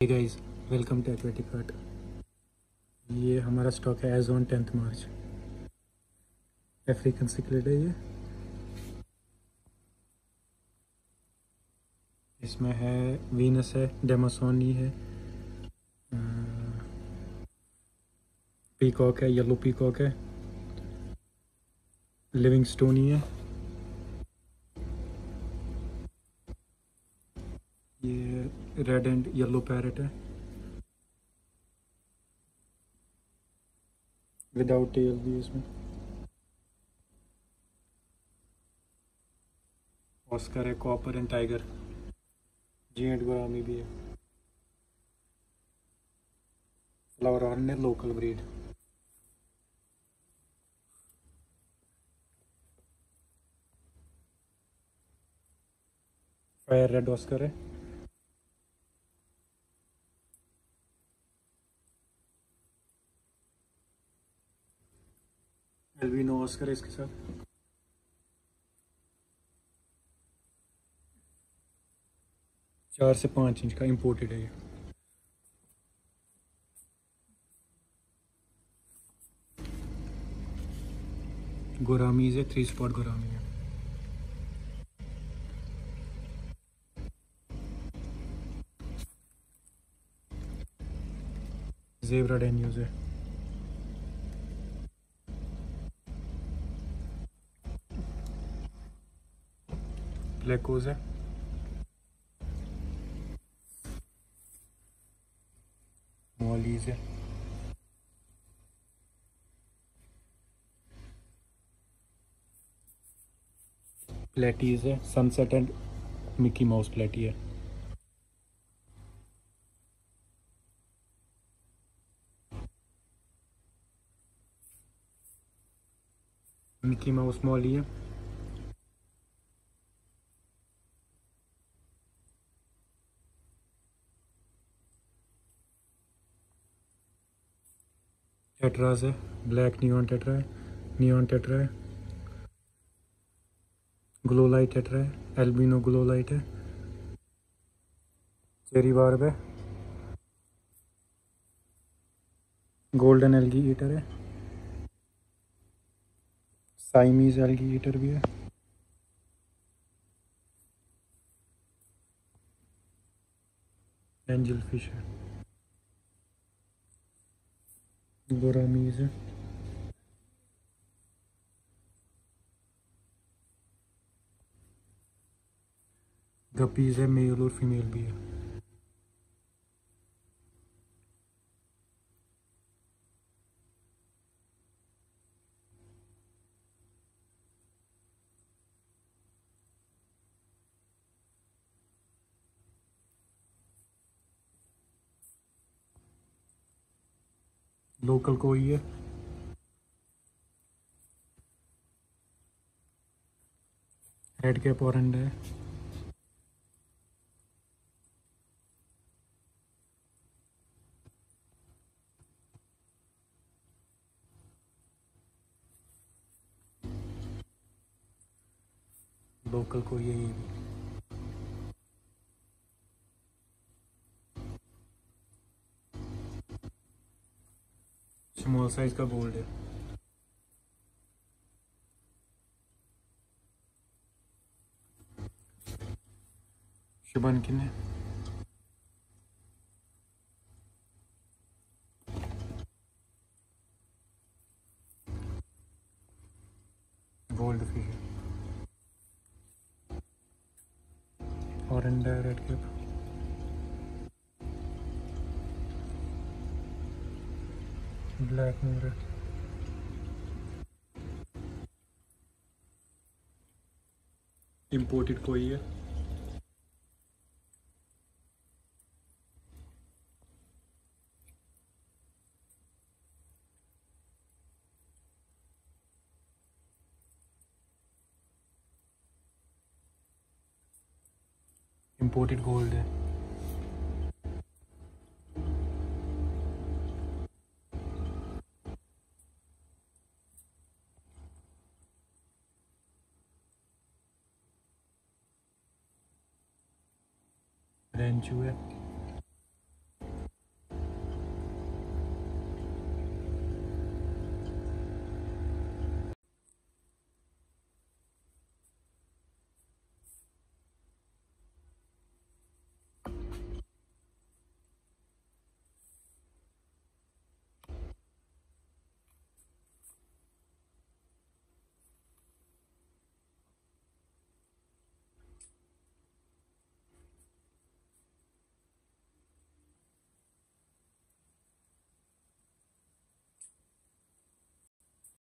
Hey guys, welcome to aquatic cart. ये हमारा stock है as on 10 March. African cichlid है ये। इसमें है वीनस है, डेमासोनी है, पीकॉक है, येलो पीकॉक है, लिविंगस्टोनी है, ये रेड एंड येलो पैरेट है विदाउट टेल भी इसमें, ऑस्कर है, copper and tiger, giant gourami भी है, फ्लावर हॉर्न है, local breed. Fire red oscar है, एल्बिनो ऑस्कर है इसके साथ। चार से 5 इंच का इम्पोर्टेड है ये। गोरामीज है, 3 स्पॉट गोरामी है। ज़ेब्रा डेन्यूज है। ब्लैकोज है। मॉलीज है। प्लेटीज है, sunset and Mickey Mouse platy है। मिकी माउस मॉली है। टेट्रास है, ब्लैक नियॉन टेट्रा है, नियॉन टेट्रा है, ग्लो लाइट टेट्रा है, एल्बिनो ग्लो लाइट है, चेरी बार्ब है, गोल्डन एल्गी ईटर है, साइमीज एल्गी ईटर भी है, एंजल फिश है, गोरामीज है, गपीज है, मेल और फीमेल भी है। लोकल कोई है, हेड कैप और अंडा है, लोकल कोई है ये भी। स्मॉल साइज का गोल्ड है। शुभनकिन है, गोल्ड फिश है, और अंडा है, रेड कैप, ब्लैक मोर है, इम्पोर्टेड कोई है, इम्पोर्टेड गोल्ड है, रेंचू है,